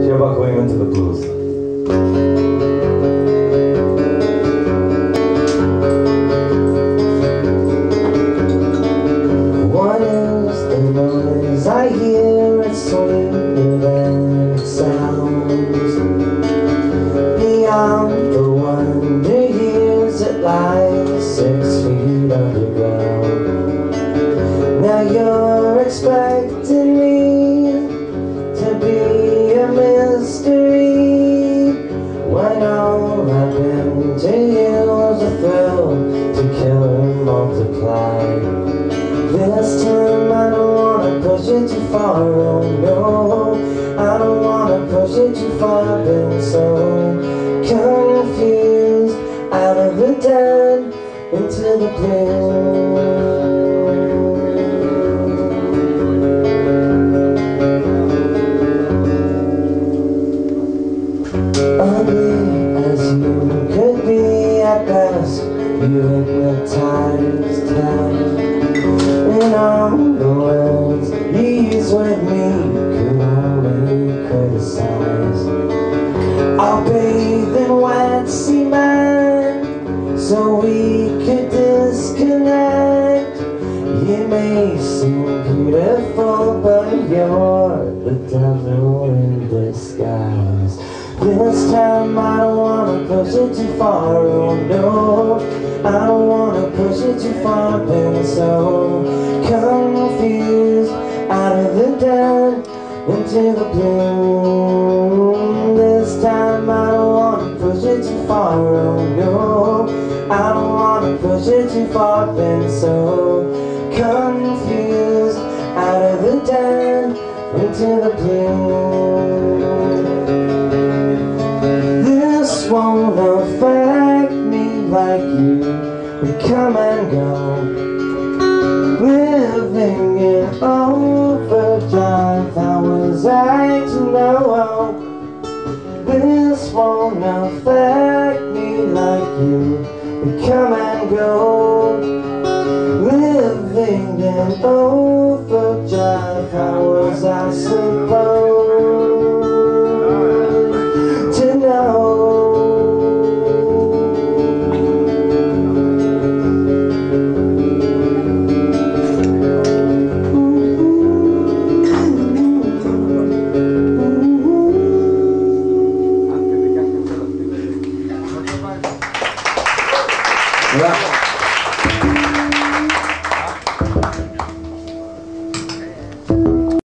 hear about going into the blues. What is the noise I hear? It's sweeter than it sounds. Beyond the wonder years, it lies 6 feet underground. Now you're expecting me to be a mystery, when all I've been to you was a thrill to kill and multiply. This time I don't wanna push it too far, oh no, I don't wanna push it too far. I've been so confused, out of the dead into the blue. Ugly as you could be at best, you hypnotized time. And all the words you used with me could only criticize. I'll bathe in wet cement so we could disconnect. You may seem beautiful, but you're the devil in disguise. This time I don't wanna push it too far, oh no, I don't wanna push it too far. I've been so confused, out of the dead into the blue. This time I don't wanna push it too far, oh no, I don't wanna push it too far. I've been so confused, out of the dead into the blue. This won't affect me like you, we come and go, living in overdrive. How was I to know? This won't affect me like you, we come and go, living in overdrive. How was I supposed